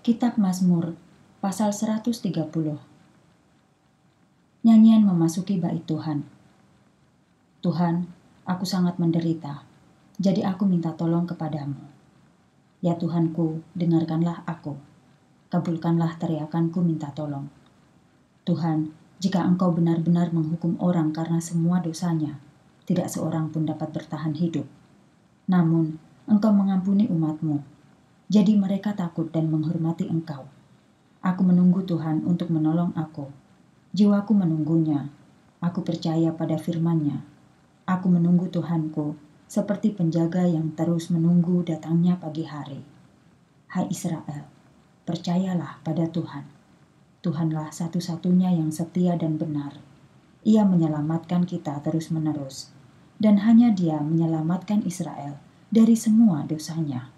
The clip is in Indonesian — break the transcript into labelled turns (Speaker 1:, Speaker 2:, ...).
Speaker 1: Kitab Mazmur, pasal 130. Nyanyian memasuki bait Tuhan. Tuhan, aku sangat menderita, jadi aku minta tolong kepadamu. Ya Tuhanku, dengarkanlah aku. Kabulkanlah teriakanku minta tolong. Tuhan, jika Engkau benar-benar menghukum orang karena semua dosanya, tidak seorang pun dapat bertahan hidup. Namun, Engkau mengampuni umat-Mu. Jadi mereka takut dan menghormati Engkau. Aku menunggu Tuhan untuk menolong aku. Jiwaku menunggunya. Aku percaya pada firman-Nya. Aku menunggu Tuhanku, seperti penjaga yang terus menunggu datangnya pagi hari. Hai Israel, percayalah pada Tuhan. Tuhanlah satu-satunya yang setia dan benar. Ia menyelamatkan kita terus-menerus, dan hanya Dia menyelamatkan Israel dari semua dosanya.